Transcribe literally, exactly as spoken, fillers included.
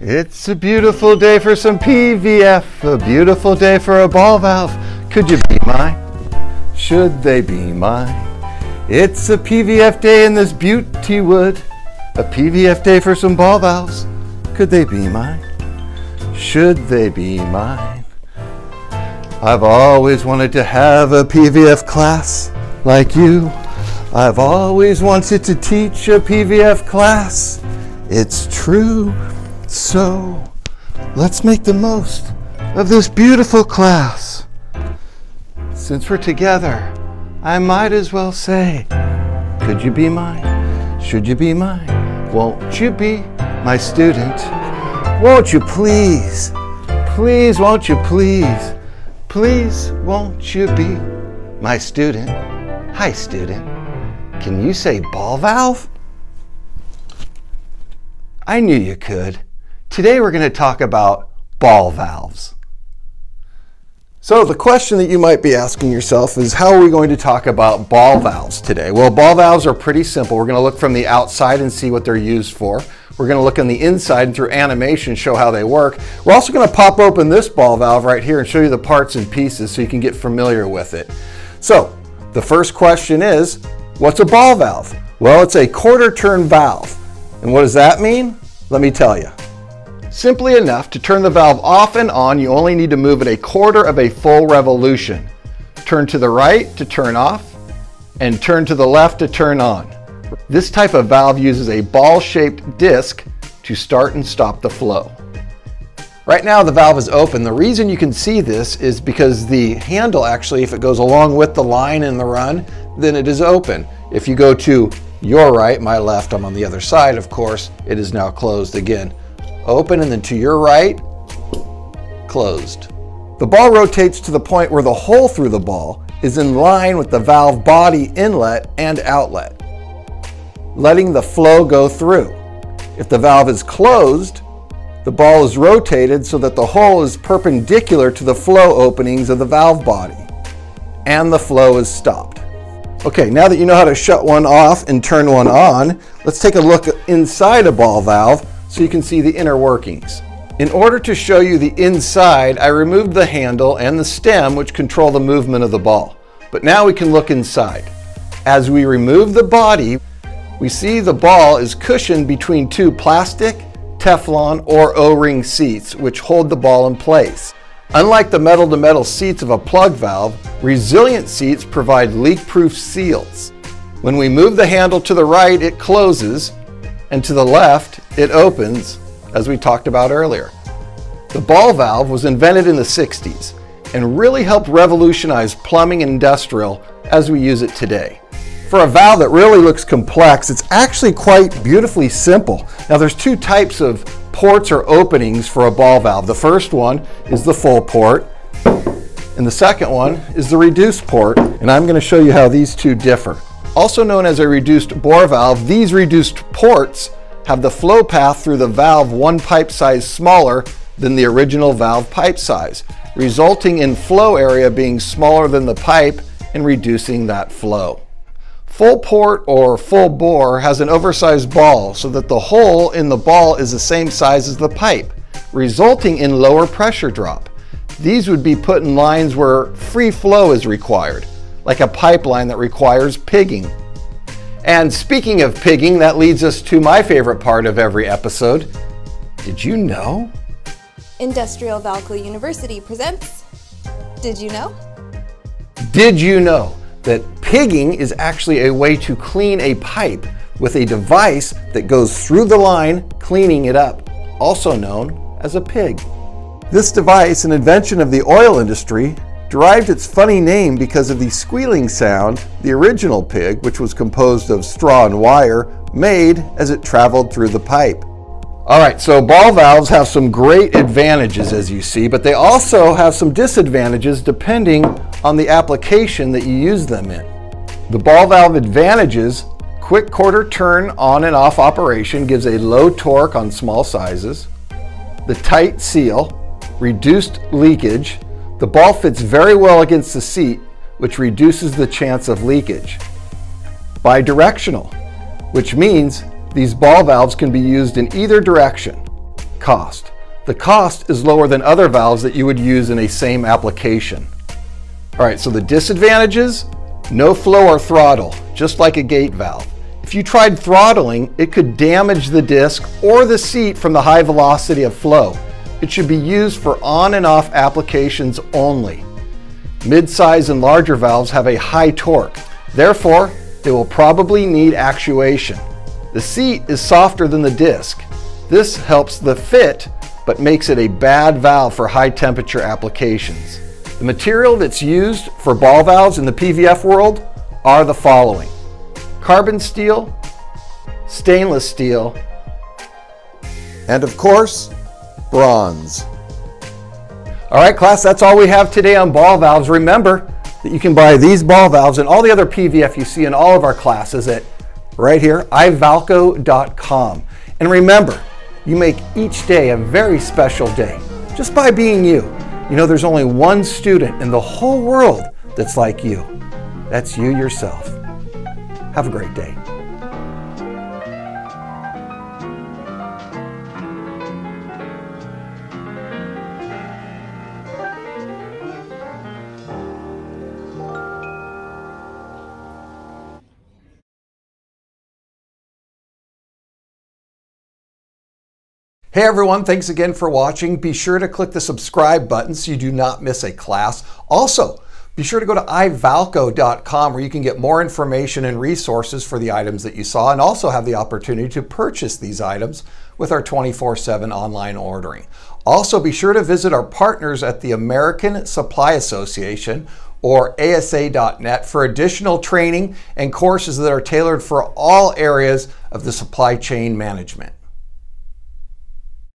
It's a beautiful day for some P V F, a beautiful day for a ball valve. Could you be mine? Should they be mine? It's a P V F day in this beauty wood, a P V F day for some ball valves. Could they be mine? Should they be mine? I've always wanted to have a P V F class like you. I've always wanted to teach a P V F class. It's true. So let's make the most of this beautiful class. Since we're together, I might as well say, could you be mine? Should you be mine? Won't you be my student? Won't you please? Please, won't you please? Please, won't you be my student? Hi, student. Can you say ball valve? I knew you could. Today we're going to talk about ball valves. So the question that you might be asking yourself is, how are we going to talk about ball valves today? Well, ball valves are pretty simple. We're going to look from the outside and see what they're used for. We're going to look on the inside and through animation show how they work. We're also going to pop open this ball valve right here and show you the parts and pieces so you can get familiar with it. So the first question is, what's a ball valve? Well, it's a quarter turn valve. And what does that mean? Let me tell you. Simply enough, to turn the valve off and on, you only need to move it a quarter of a full revolution. Turn to the right to turn off, and turn to the left to turn on. This type of valve uses a ball-shaped disc to start and stop the flow. Right now the valve is open. The reason you can see this is because the handle actually, if it goes along with the line in the run, then it is open. If you go to your right, my left, I'm on the other side, of course, it is now closed again. Open, and then to your right, closed. The ball rotates to the point where the hole through the ball is in line with the valve body inlet and outlet, letting the flow go through. If the valve is closed, the ball is rotated so that the hole is perpendicular to the flow openings of the valve body, and the flow is stopped. Okay, now that you know how to shut one off and turn one on, let's take a look inside a ball valve so you can see the inner workings. In order to show you the inside, I removed the handle and the stem which control the movement of the ball. But now we can look inside. As we remove the body, we see the ball is cushioned between two plastic, Teflon, or O-ring seats which hold the ball in place. Unlike the metal-to-metal seats of a plug valve, resilient seats provide leak-proof seals. When we move the handle to the right, it closes, and to the left, it opens, as we talked about earlier. The ball valve was invented in the sixties and really helped revolutionize plumbing and industrial as we use it today. For a valve that really looks complex, it's actually quite beautifully simple. Now there's two types of ports or openings for a ball valve. The first one is the full port, and the second one is the reduced port, and I'm going to show you how these two differ. Also known as a reduced bore valve, these reduced ports have the flow path through the valve one pipe size smaller than the original valve pipe size, resulting in flow area being smaller than the pipe and reducing that flow. Full port or full bore has an oversized ball so that the hole in the ball is the same size as the pipe, resulting in lower pressure drop. These would be put in lines where free flow is required, like a pipeline that requires pigging. And speaking of pigging, that leads us to my favorite part of every episode. Did you know? Industrial Valco University presents Did You Know? Did you know that pigging is actually a way to clean a pipe with a device that goes through the line, cleaning it up, also known as a pig? This device, an invention of the oil industry, derived its funny name because of the squealing sound the original pig, which was composed of straw and wire, made as it traveled through the pipe. All right, so ball valves have some great advantages, as you see, but they also have some disadvantages depending on the application that you use them in. The ball valve advantages: quick quarter turn on and off operation gives a low torque on small sizes, the tight seal, reduced leakage. The ball fits very well against the seat, which reduces the chance of leakage. Bidirectional, which means these ball valves can be used in either direction. Cost. The cost is lower than other valves that you would use in a same application. All right, so the disadvantages, no flow or throttle, just like a gate valve. If you tried throttling, it could damage the disc or the seat from the high velocity of flow. It should be used for on and off applications only. Mid-size and larger valves have a high torque. Therefore, they will probably need actuation. The seat is softer than the disc. This helps the fit, but makes it a bad valve for high temperature applications. The material that's used for ball valves in the P V F world are the following: carbon steel, stainless steel, and of course, bronze. All right, class, that's all we have today on ball valves. Remember that you can buy these ball valves and all the other P V F you see in all of our classes at right here, i valco dot com. And remember, you make each day a very special day just by being you. You know, there's only one student in the whole world that's like you. That's you yourself. Have a great day. Hey everyone, thanks again for watching. Be sure to click the subscribe button so you do not miss a class. Also, be sure to go to i valco dot com where you can get more information and resources for the items that you saw, and also have the opportunity to purchase these items with our twenty-four seven online ordering. Also, be sure to visit our partners at the American Supply Association, or A S A dot net, for additional training and courses that are tailored for all areas of the supply chain management.